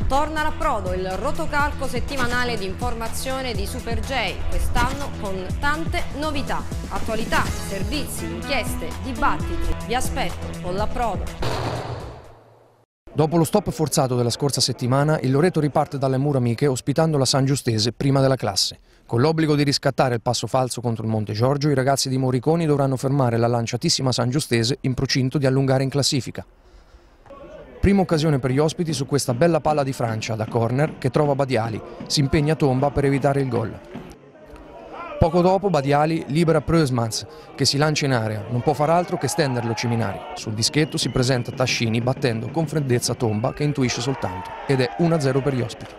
Torna l'approdo, il rotocalco settimanale di informazione di Super J, quest'anno con tante novità, attualità, servizi, inchieste, dibattiti. Vi aspetto con l'approdo. Dopo lo stop forzato della scorsa settimana, il Loreto riparte dalle mura amiche ospitando la San Giustese prima della classe. Con l'obbligo di riscattare il passo falso contro il Monte Giorgio, i ragazzi di Moriconi dovranno fermare la lanciatissima San Giustese in procinto di allungare in classifica. Prima occasione per gli ospiti su questa bella palla di Francia da corner che trova Badiali, si impegna Tomba per evitare il gol. Poco dopo Badiali libera Preusmans che si lancia in area, non può far altro che stenderlo Ciminari. Sul dischetto si presenta Tascini battendo con freddezza Tomba che intuisce soltanto ed è 1-0 per gli ospiti.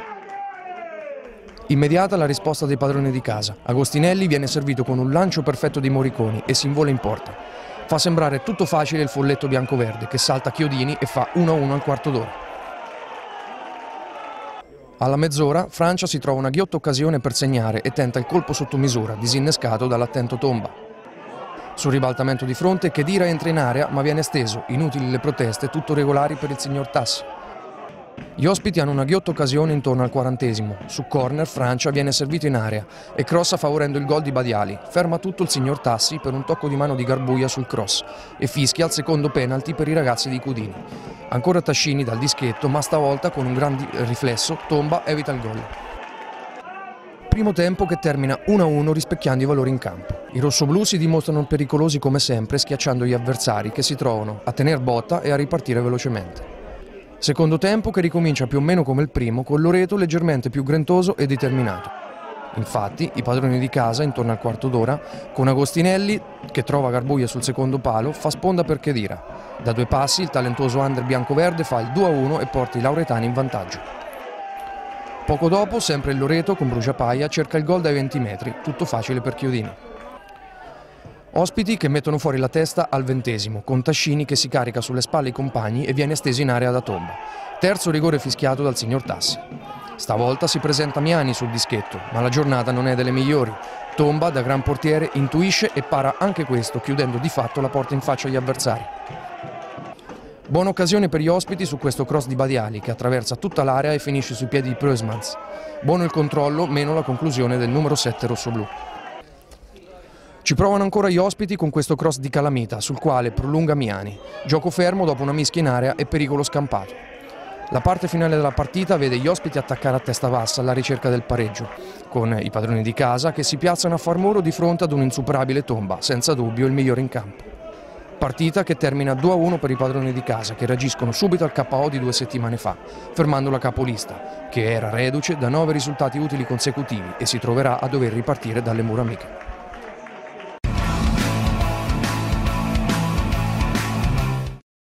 Immediata la risposta dei padroni di casa. Agostinelli viene servito con un lancio perfetto di Moriconi e si invola in porta. Fa sembrare tutto facile il folletto biancoverde che salta Chiodini e fa 1-1 al quarto d'ora. Alla mezz'ora Francia si trova una ghiotta occasione per segnare e tenta il colpo sotto misura, disinnescato dall'attento Tomba. Sul ribaltamento di fronte Khedira entra in area ma viene steso, inutili le proteste, tutto regolari per il signor Tassi. Gli ospiti hanno una ghiotta occasione intorno al 40°. Su corner Francia viene servito in area e crossa favorendo il gol di Badiali. Ferma tutto il signor Tassi per un tocco di mano di Garbuia sul cross e fischia il secondo penalty per i ragazzi di Cudini. Ancora Tascini dal dischetto, ma stavolta con un gran riflesso Tomba evita il gol. Primo tempo che termina 1-1 rispecchiando i valori in campo. I rossoblù si dimostrano pericolosi come sempre, schiacciando gli avversari che si trovano a tener botta e a ripartire velocemente. Secondo tempo che ricomincia più o meno come il primo, con Loreto leggermente più grintoso e determinato. Infatti, i padroni di casa, intorno al quarto d'ora, con Agostinelli, che trova Garbuia sul secondo palo, fa sponda per Khedira. Da 2 passi il talentuoso under biancoverde fa il 2-1 e porta i lauretani in vantaggio. Poco dopo, sempre il Loreto, con Bruciapaia, cerca il gol dai 20 metri, tutto facile per Chiodini. Ospiti che mettono fuori la testa al 20°, con Tascini che si carica sulle spalle i compagni e viene steso in area da Tomba. Terzo rigore fischiato dal signor Tassi. Stavolta si presenta Miani sul dischetto, ma la giornata non è delle migliori. Tomba, da gran portiere, intuisce e para anche questo, chiudendo di fatto la porta in faccia agli avversari. Buona occasione per gli ospiti su questo cross di Badiali, che attraversa tutta l'area e finisce sui piedi di Preusmans. Buono il controllo, meno la conclusione del numero 7 rossoblù. Ci provano ancora gli ospiti con questo cross di Calamita, sul quale prolunga Miani. Gioco fermo dopo una mischia in area e pericolo scampato. La parte finale della partita vede gli ospiti attaccare a testa bassa alla ricerca del pareggio, con i padroni di casa che si piazzano a far muro di fronte ad un insuperabile Tomba, senza dubbio il migliore in campo. Partita che termina 2-1 per i padroni di casa, che reagiscono subito al KO di 2 settimane fa, fermando la capolista, che era reduce da 9 risultati utili consecutivi e si troverà a dover ripartire dalle mura amiche.